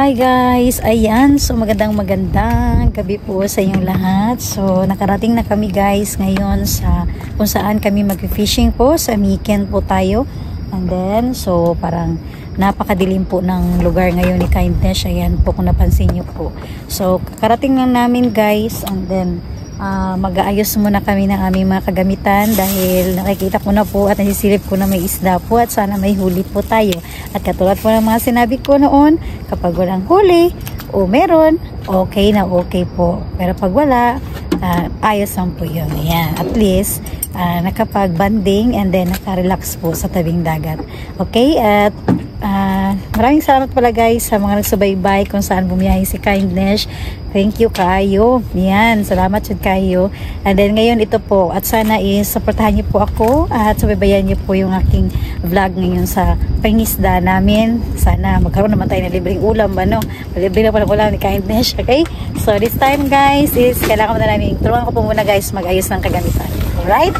Hi guys! Ayan, so magandang gabi po sa inyong lahat. So nakarating na kami guys ngayon sa kung saan kami mag-fishing po. Sa weekend po tayo. And then, so parang napakadilim po ng lugar ngayon ni Kindness. Ayan po kung napansin nyo po. So kakarating lang namin guys. And then, mag-aayos muna kami ng aming mga kagamitan dahil nakikita ko na po at nasisilip ko na may isda po at sana may huli po tayo. At katulad po ng mga sinabi ko noon, kapag walang huli o meron, okay na okay po. Pero pag wala, ayos lang po yun. Ayan, at least nakapag-banding and then nakarelax po sa tabing dagat. Okay, at maraming salamat pala guys sa mga nagsubaybay kung saan bumiyahe si Kindness. Thank you kayo. Yan, salamat yun kayo. And then ngayon ito po, at sana supportahan niyo po ako at subaybayan niyo po yung aking vlog ngayon sa pangisda namin. Sana magkaroon naman tayo ng libreng ulam, ano? Libre na pala ulam ni Kindness, okay? So this time guys is kailangan na namin, turuan ko po muna guys mag-ayos ng kagamitan. Alright?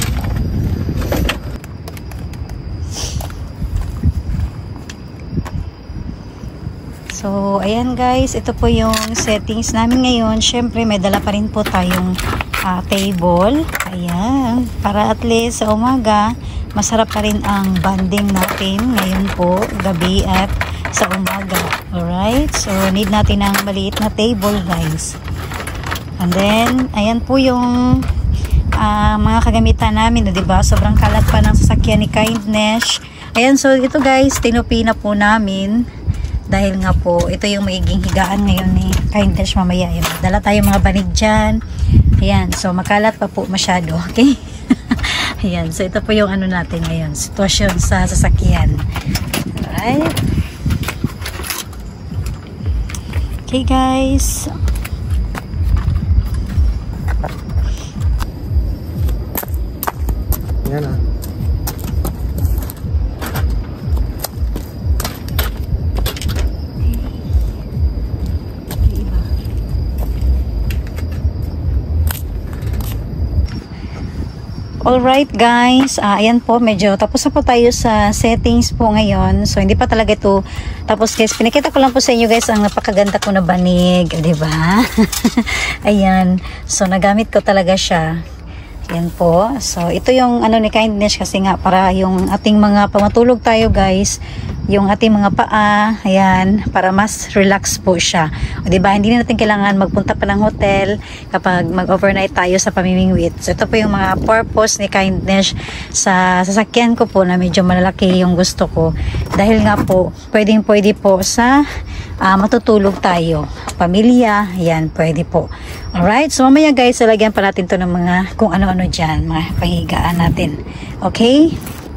So, ayan guys, ito po yung settings namin ngayon. Syempre, may dala pa rin po tayong table. Ayan, para at least sa umaga, masarap pa rin ang banding natin ngayon po, gabi at sa umaga. Alright, so need natin ng maliit na table guys. And then, ayan po yung mga kagamitan namin, diba? Sobrang kalat pa ng sasakyan ni Kindness. Ayan, so ito guys, tinupi na po namin. Dahil nga po, ito yung magiging higaan ngayon ni Kindness mamaya. Ayan, dala tayo mga banig dyan. Ayan, so makalat pa po masyado. Okay? Ayan, so ito po yung ano natin ngayon. Sitwasyon sa sasakyan. Alright. Okay guys. Yan ah. Alright guys, ayan po, medyo tapos na po tayo sa settings po ngayon. So hindi pa talaga ito tapos guys, pinakita ko lang po sa inyo guys ang napakaganda ko na banig, diba? Ayan, so nagamit ko talaga siya. Ayan po, so ito yung ano ni Kindness kasi nga para yung ating mga pamatulog tayo guys, yung ating mga paa, ayan, para mas relax po siya. O diba, hindi na natin kailangan magpunta pa ng hotel kapag mag-overnight tayo sa pamimingwit. So ito po yung mga purpose ni Kindness sa sasakyan ko po na medyo malalaki yung gusto ko. Dahil nga po, pwede po sa matutulog tayo. Pamilya, ayan, pwede po. Alright, so mamaya guys, lalagyan pa natin to ng mga kung ano-ano dyan, mga panghigaan natin. Okay?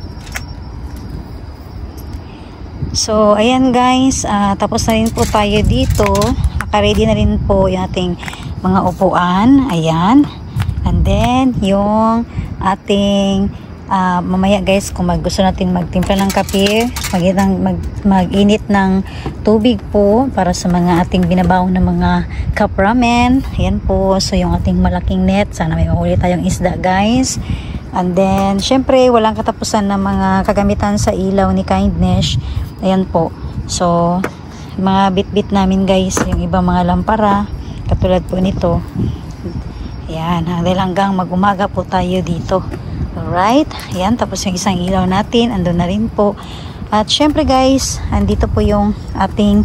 So, ayan guys, tapos na rin po tayo dito. Naka-ready na rin po yung ating mga upuan. Ayan. And then, yung ating mamaya guys, kung gusto natin magtimpla ng kape, mag-init ng tubig po para sa mga ating binabaw na mga cup ramen. Ayan po. So, yung ating malaking net. Sana may mahuli tayong isda guys. And then, syempre, walang katapusan na mga kagamitan sa ilaw ni Kindness. Ayan po. So, mga bit-bit namin guys, yung iba mga lampara, katulad po nito. Ayan, dahil hanggang mag-umaga po tayo dito. Alright, ayan, tapos yung isang ilaw natin, andun na rin po. At syempre guys, andito po yung ating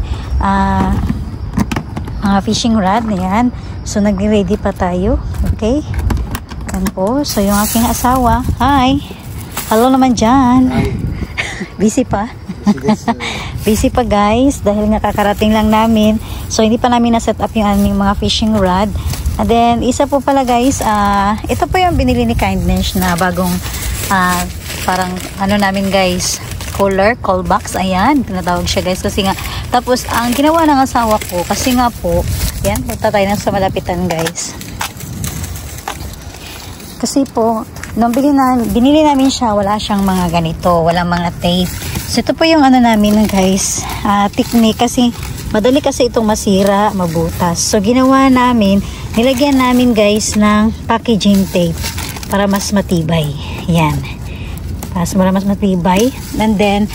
mga fishing rod. Ayan, so nag-ready pa tayo. Okay, ayan po. So yung aking asawa, hi, hello naman dyan. Busy pa. Busy pa guys dahil nga kakarating lang namin, so hindi pa namin na-set up yung aming mga fishing rod. And then isa po pala guys, ito po yung binili ni Kindness na bagong parang ano namin guys, call box. Ayan, tinatawag siya guys kasi nga, tapos ang ginawa ng asawa ko kasi nga po, yan, punta tayo na sa malapitan guys. Kasi po nung binili namin siya, wala siyang mga ganito, walang mga tape. So ito po yung ano namin guys, technique kasi madali kasi itong masira, mabutas. So ginawa namin, nilagyan namin guys ng packaging tape para mas matibay. Yan. Para mas matibay. And then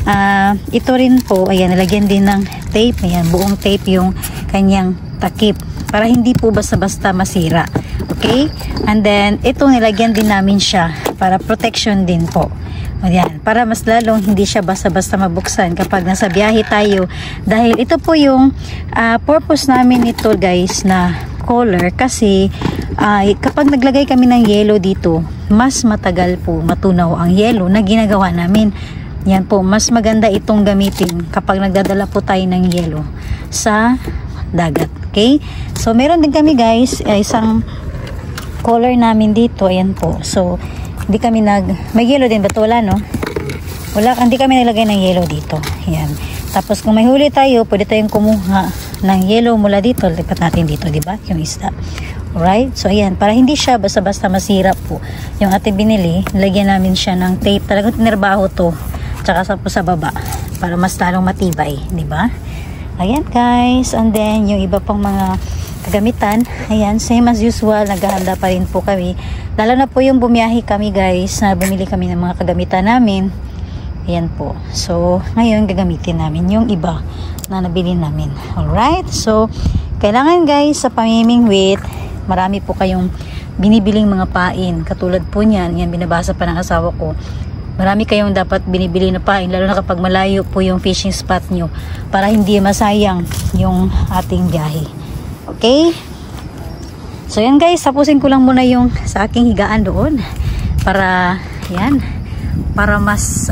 ito rin po, ayan, nalagyan din ng tape. Ayan, buong tape yung kanyang takip para hindi po basta-basta masira. Okay? And then, ito nilagyan din namin siya para protection din po. Ayan, para mas lalong hindi siya basta-basta mabuksan kapag nasa biyahe tayo. Dahil ito po yung purpose namin ito guys na color, kasi kapag naglagay kami ng yellow dito, mas matagal po matunaw ang yellow na ginagawa namin. Yan po, mas maganda itong gamitin kapag nagdadala po tayo ng yellow sa dagat. Okay? So meron din kami guys, isang color namin dito. Ayan po. So hindi kami may yellow din ba ito? Wala, no? Wala, hindi kami naglagay ng yellow dito. Ayan. Tapos kung may huli tayo, pwede tayong kumuha ng yellow mula dito. Lipat natin dito, di ba? Yung isda. Alright? So ayan, para hindi siya basta-basta masira po yung ating binili, lagyan namin siya ng tape. Talagang tinirbaho to. Tsaka sa baba para mas talong matibay, di ba? Ayan guys. And then yung iba pang mga kagamitan, ayan, same as usual, naghahanda pa rin po kami. Lalo na po yung bumiyahe kami guys, na bumili kami ng mga kagamitan namin. Ayan po. So, ngayon gagamitin namin yung iba na nabili namin. Alright? So, kailangan guys sa pamimingwit, marami po kayong binibiling mga pain. Katulad po niyan, yan binabasa pa ng asawa ko. Marami kayong dapat binibili na pain, lalo na kapag malayo po yung fishing spot nyo, para hindi masayang yung ating biyahe. Okay? So yan guys, tapusin ko lang muna yung sa aking higaan doon para yan, para mas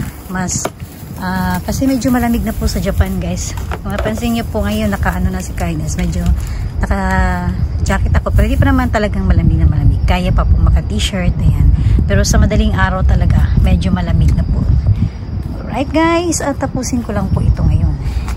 kasi medyo malamig na po sa Japan guys. Kung napansin niyo po ngayon, nakaano na si Kindness, medyo naka jacket ako, pero hindi pa naman talagang malamig na malamig, kaya pa po maka t-shirt. Ayan, pero sa madaling araw talaga medyo malamig na po. Alright guys, at tapusin ko lang po ito ngayon.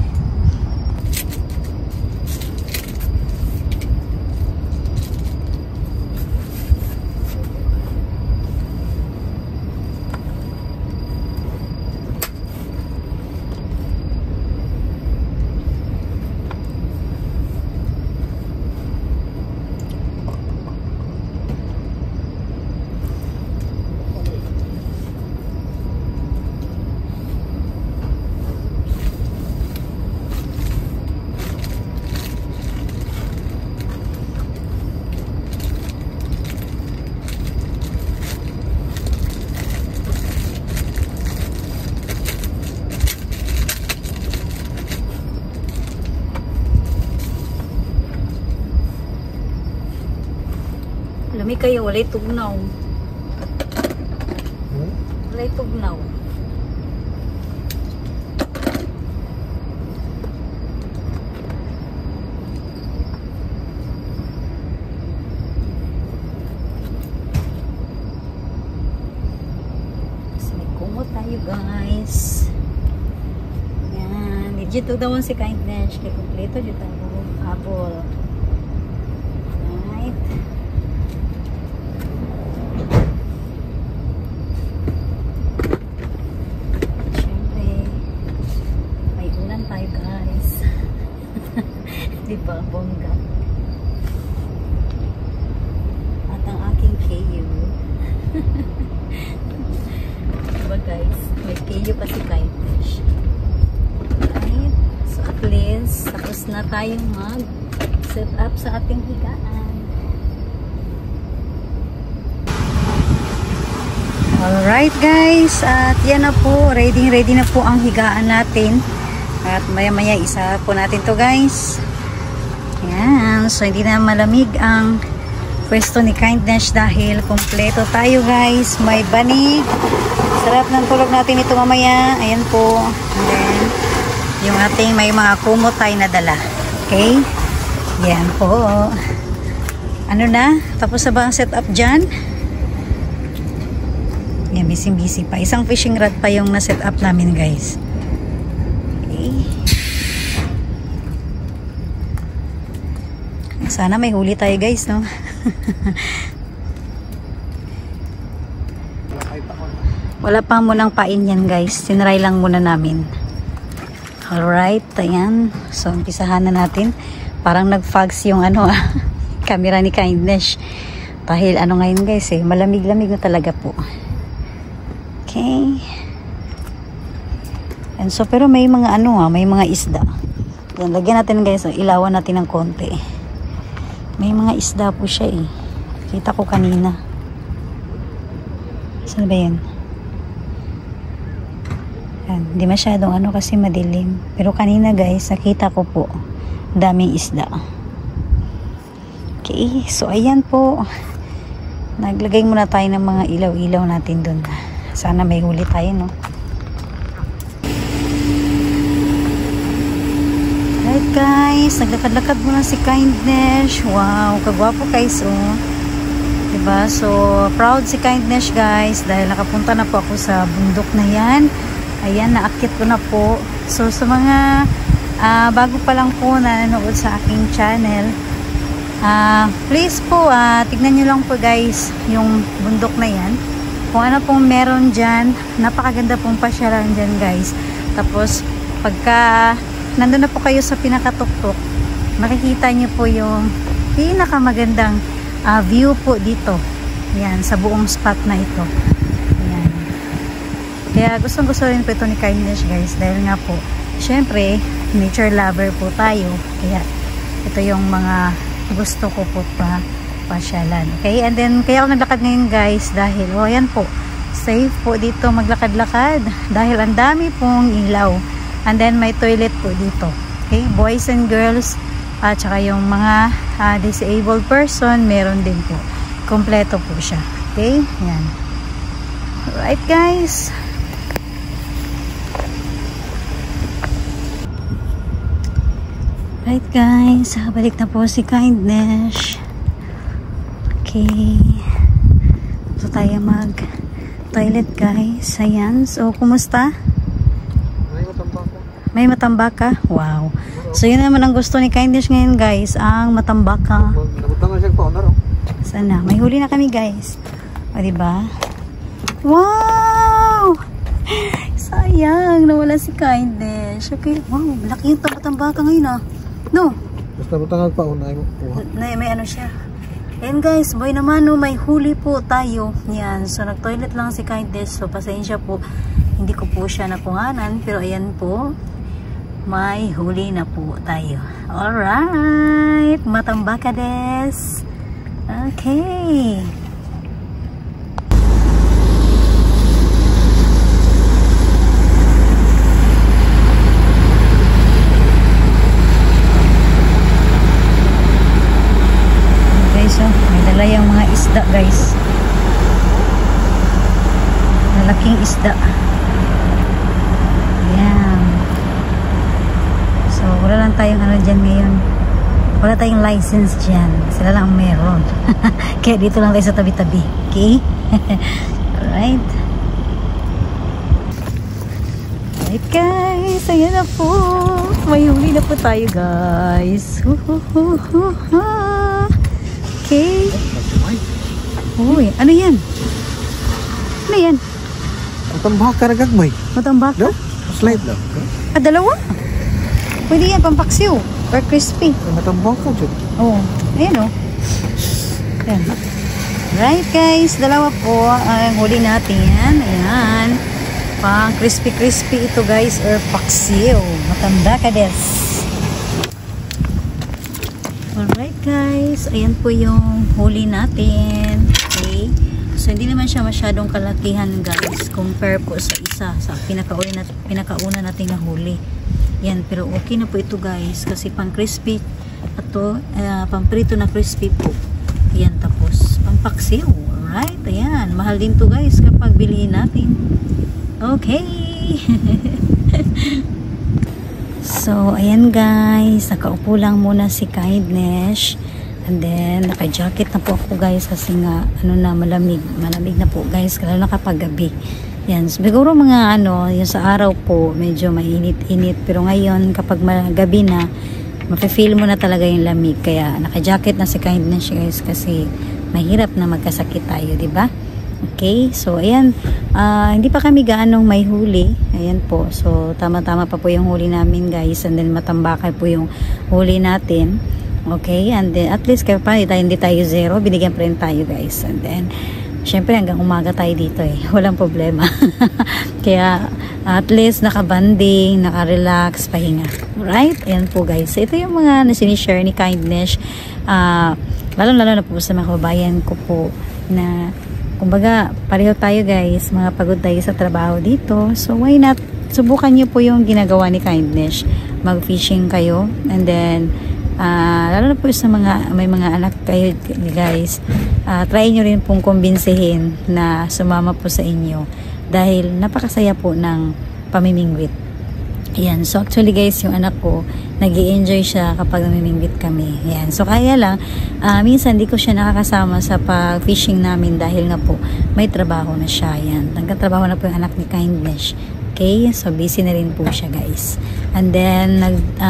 Lami kayo, walay tugnaw. Walay tugnaw. So, may kumot tayo guys. Yan. Dito daw si Kindness. Kaya kompleto dito ang habol. Right. Diba, bongga. At ang aking KU. Diba guys, may KU pa si Kindness. Right? So at least, tapos na tayong mag-set up sa ating higaan. Alright guys, at yan na po, ready na po ang higaan natin. At maya-maya isa po natin to guys. Yan, so hindi na malamig ang pwesto ni Kindness dahil kompleto tayo guys. May banig. Sarap ng tulog natin ito mamaya. Ayan po. And then, yung ating may mga kumot tayo na dala. Okay? Yan po. Ano na? Tapos na ba ang setup dyan? Yan, busy pa. Isang fishing rod pa yung na-set up namin guys. Okay. Sana may huli tayo guys, no? Wala pa munang pain yan guys. Tinry lang muna namin. Alright, ayan. So, umpisahan na natin. Parang nag-fogs yung camera ni Kindness. Dahil ngayon guys malamig-lamig na talaga po. Okay. And so, pero may mga ano may mga isda. Yan, lagyan natin guys, ilawan natin ng konti. May mga isda po siya eh. Kita ko kanina. Saan ba yan? Yan, hindi masyadong ano kasi madilim. Pero kanina guys, nakita ko po daming isda. Okay, so ayan po. Naglagay muna tayo ng mga ilaw-ilaw natin dun. Sana may huli tayo, no? Alright guys, naglakad-lakad muna si Kindness. Wow, kagwapo guys, oh. Diba? So, proud si Kindness guys dahil nakapunta na po ako sa bundok na yan. Ayan, naakit ko na po. So, sa mga bago pa lang po na nanonood sa aking channel, please po, tignan nyo lang po guys yung bundok na yan. Kung ano pong meron dyan, napakaganda pong pasyalan dyan guys. Tapos, pagka nandun na po kayo sa pinakatuktok, makikita nyo po yung pinakamagandang view po dito. Yan, sa buong spot na ito. Yan. Kaya gustong-gusto rin po ito ni Kindness guys. Dahil nga po, syempre, nature lover po tayo. Kaya, ito yung mga gusto ko po pasyalan. Okay, and then, kaya ako naglakad ngayon guys. Dahil, yan po, safe po dito maglakad-lakad. Dahil ang dami pong ilaw. And then may toilet po dito. Okay, boys and girls at saka yung mga disabled person, meron din po. Kompleto po siya. Okay, yan. Alright guys. Alright guys, balik na po si Kindness. Okay. So tayo mag toilet guys. Ayan, so kumusta? May matambaka? Wow. So, yun naman ang gusto ni Kindness ngayon, guys. Ang matambaka. Sana. May huli na kami, guys. O, diba? Wow! Sayang. Nawala si Kindness. Okay. Wow. Laki yung matambaka ngayon, ah. No? Basta matangag pa. May ano siya. Ayan, guys. Boy naman, no. May huli po tayo. Yan. So, nag-toilet lang si Kindness. So, pasensya po. Hindi ko po siya nakuhanan. Pero, ayan po. May huli na po tayo. Alright. Matambaka des. Okay. Guys, may dala yung mga isda guys. Malaking isda. Ayan. So, wala lang tayong ano dyan ngayon. Wala tayong license dyan. Sila lang meron. Kaya dito lang tayo sa tabi-tabi. Okay? Alright. Alright guys. Ayan na po. May huli na po tayo guys. Okay. Uy, ano yan? Ano yan? Matambaka na gagmay. Matambaka? Slide lang. Dalawa? Pwede yan, pampaksiw. Or crispy. Matambaka dyan. Oo. Ayan o. Ayan. Right guys, dalawa po ang huli natin. Ayan. Pang crispy-crispy ito guys. Or paksiw. Matambaka des. Alright guys. Ayan po yung huli natin. Okay. So, hindi naman siya masyadong kalakihan guys. Compare po sa isa. Sa pinakauna natin na huli. Yan, pero okay na po ito guys. Kasi pang crispy. Ito, pang prito na crispy po. Yan, tapos pang paksiw. Alright, ayan. Mahal din to guys kapag bilihin natin. Okay. So, ayan guys. Nakaupo lang muna si Kindness. And then, naka-jacket na po ako guys. Kasi nga, ano na, malamig. Malamig na po guys. Lalo na kapag gabi. Yan, siguro mga ano, yung sa araw po, medyo mainit-init. Pero ngayon, kapag gabi na, mafe-feel mo na talaga yung lamig. Kaya, naka-jacket na si Kindness guys. Kasi, mahirap na magkasakit tayo, diba? Okay, so, ayan. Hindi pa kami gaanong may huli. Ayan po. So, tama-tama pa po yung huli namin guys. And then, matambakay po yung huli natin. Okay, and then, at least, kaya pa, hindi tayo zero. Binigyan pa rin tayo guys. And then, syempre hanggang umaga tayo dito eh. Walang problema. Kaya at least nakabanding, nakarelax, pahinga. Alright? Ayan po guys. So, ito yung mga nasinishare ni Kindness. Lalo-lalo na po sa mga kababayan ko po na kumbaga pareho tayo guys. Mga pagod tayo sa trabaho dito. So why not? Subukan nyo po yung ginagawa ni Kindness. Mag-fishing kayo. And then lalo na po sa mga may mga anak kayo guys, try nyo rin pong kumbinsihin na sumama po sa inyo dahil napakasaya po ng pamimingwit. Ayan, so actually guys, yung anak ko nag-i-enjoy siya kapag namimingwit kami. Ayan, so kaya lang minsan di ko siya nakakasama sa pag-fishing namin dahil nga po may trabaho na siya. Ayan, nagkatrabaho na po yung anak ni Kindness. Okay, so busy na rin po siya guys. And then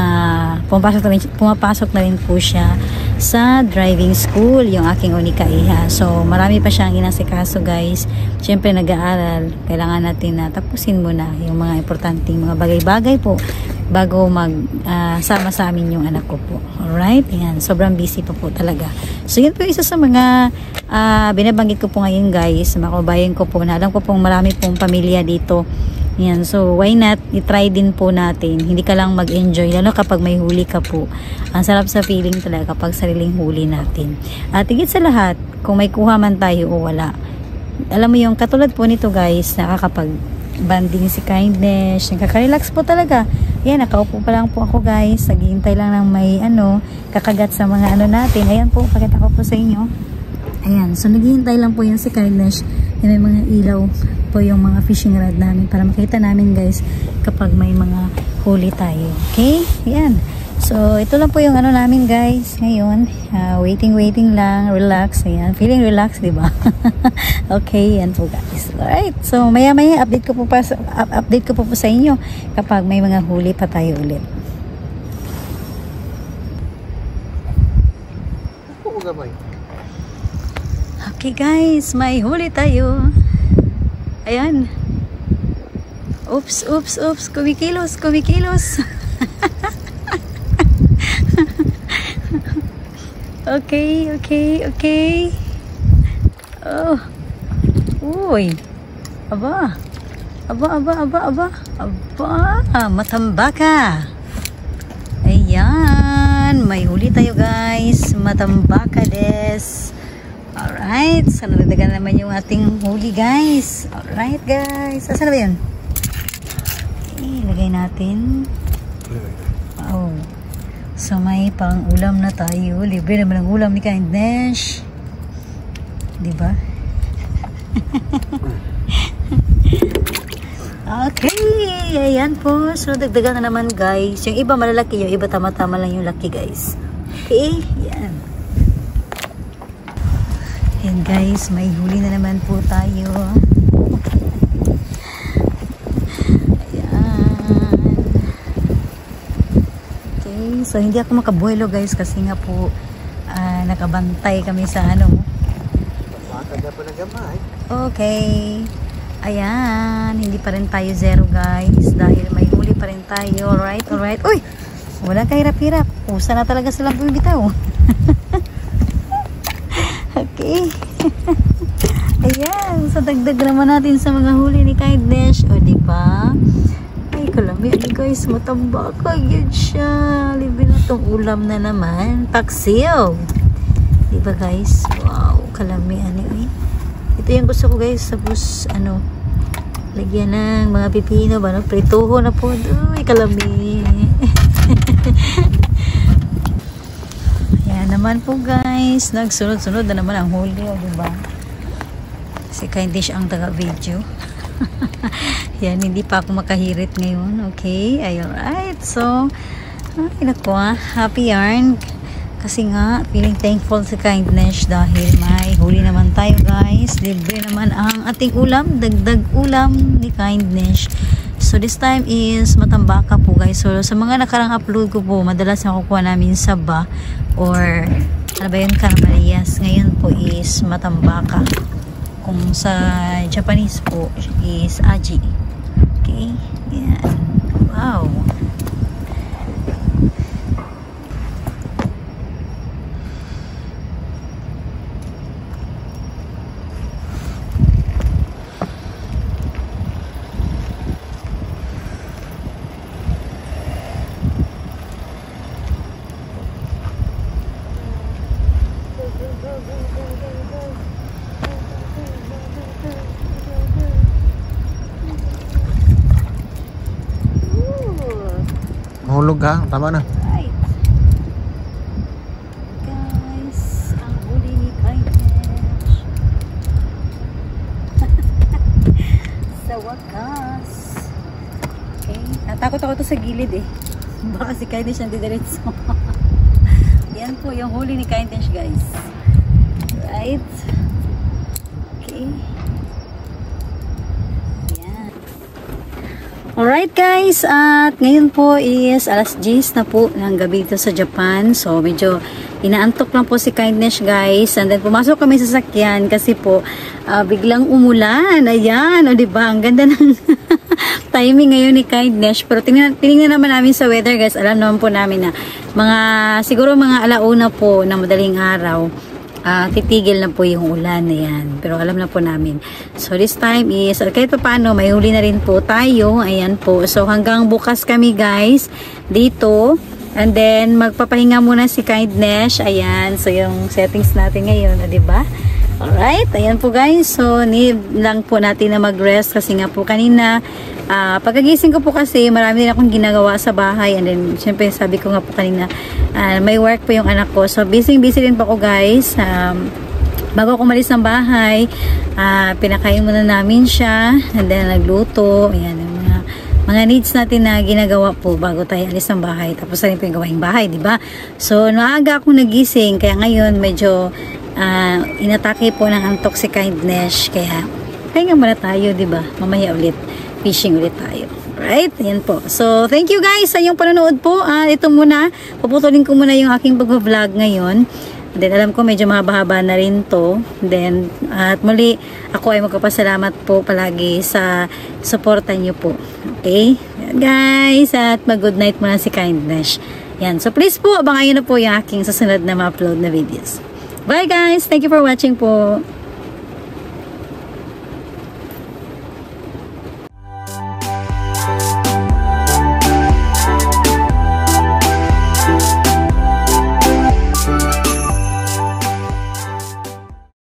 pumapasok na rin po siya sa driving school, yung aking unika iha. So marami pa siyang inasikaso guys. Syempre nag-aaral, kailangan natin na tapusin muna yung mga importanteng mga bagay-bagay po bago sama sa amin yung anak ko po. Alright, yan, sobrang busy pa po talaga. So yun po isa sa mga binabanggit ko po ngayon guys, mga kabayan ko po na alam ko pong marami pong pamilya dito. Yan, so why not i-try din po natin. Hindi ka lang mag-enjoy lalo kapag may huli ka po. Ang sarap sa feeling talaga kapag sariling huli natin. At higit sa lahat, kung may kuha man tayo o wala. Alam mo yung katulad po nito guys, nakakapag banding si Kindness, nakaka-relax po talaga. Yan, nakaupo pa lang po ako guys, naghihintay lang ng may kakagat sa mga natin. Ayan po, pakita ko po sa inyo. Ayan, so naghihintay lang po yan si Kindness. Yan, may mga ilaw po yung mga fishing rod namin para makita namin guys kapag may mga huli tayo. Okay? Yan. So, ito lang po yung namin guys ngayon. Waiting lang, relax. Ayan, feeling relax, di ba? Okay, yan po guys. Alright. So, maya-maya update ko po sa inyo kapag may mga huli pa tayo ulit. Okay guys, may huli tayo. Ayan. Oops. Kumikilos. Okay. Oh. Uy. Aba. Matambaka. Ayan. May huli tayo guys. Matambaka des. Alright. So, nadagdagan naman yung ating huli guys. Alright guys. Saan na ba yun? Ilagay natin. Oh. So, may pang ulam na tayo. Libre naman ang ulam ni Kindness. Diba? Okay. Ayan po. So, dagdagan na naman guys. Yung iba malalaki. Yung iba tama-tama lang yung laki guys. Okay. Yan. Ayan guys. May huli na naman po tayo. So, hindi ako makabuelo guys kasi nga po nakabantay kami sa Okay. Ayan. Hindi pa rin tayo zero guys dahil may huli pa rin tayo. Alright. Uy! Wala kahirap-hirap. Pusa na talaga silang bumibitaw. Okay. Ayan. So, dagdag naman natin sa mga huli ni Kindness. O, diba? Ay, kalami. Guys, matambak. Yun siya. Libre na itong ulam na naman. Paksiw. Diba guys? Wow. Kalami. Ito yung gusto ko guys. Tapos, lagyan ng mga pipino. Prituho na po. Uy, kalami. Ayan naman po guys. Nagsunod-sunod na naman ang huli. Diba? Si Kindness ang taga-video. Yan, hindi pa ako makahirit ngayon. Okay, alright. So, happy yarn. Kasi nga, feeling thankful sa Kindness dahil may huli naman tayo guys. Libre naman ang ating ulam. Dagdag ulam ni Kindness. So, this time is matambaka po guys. So, sa mga nakarang upload ko po, madalas nakukuha namin saba or Caramarias. Ngayon po is matambaka. Kung sa Japanese po is aji. Okay? Yan. Wow. Mahulog ha, tama na. Right. Guys, ang huli ni Kindness. Sa wakas. Okay. Natakot ako to sa gilid eh. Baka si Kindness yung didiretso. Yan po yung huli ni Kindness, guys. Right. Okay. Alright guys, at ngayon po is alas 10 na po ng gabi dito sa Japan. So medyo inaantok lang po si Kindness guys. And then pumasok kami sa sasakyan kasi po biglang umulan. Ayan, o diba? Ang ganda ng timing ngayon ni Kindness. Pero tinignan naman namin sa weather guys. Alam naman po namin na siguro mga alauna po na madaling araw. Titigil na po yung ulan na yan. Pero alam na po namin. So this time is, kahit pa paano, may huli na rin po tayo. Ayan po. So hanggang bukas kami guys, dito. And then, magpapahinga muna si Kindness. Ayan. So yung settings natin ngayon, diba? Alright. Ayan po guys. So need lang po natin na mag-rest kasi nga po kanina, pagkagising ko po kasi marami din akong ginagawa sa bahay. And then, syempre sabi ko nga po kanina, may work po yung anak ko. So, busy din po ako guys. Bago ako umalis ng bahay, pinakain muna namin siya. And then, nagluto. Ayan, yung mga needs natin na ginagawa po bago tayo alis ng bahay. Tapos na rin po yung gawaing bahay, diba? So, naaga akong nagising. Kaya ngayon, medyo inatake po ng antok si Kindness. Kaya, pahinga muna tayo, diba? Mamaya ulit, fishing ulit tayo. Right? Ayan po. So, thank you guys sa inyong panonood po. Ito muna, puputulin ko muna yung aking pag-vlog ngayon. Then, alam ko medyo mahaba na rin to. Then, at muli, ako ay magpapasalamat po palagi sa suporta nyo po. Okay? Ayan guys, at mag-good night muna si Kindness. Yan. So, please po, abangan nyo na po yung aking susunod na ma-upload na videos. Bye guys! Thank you for watching po.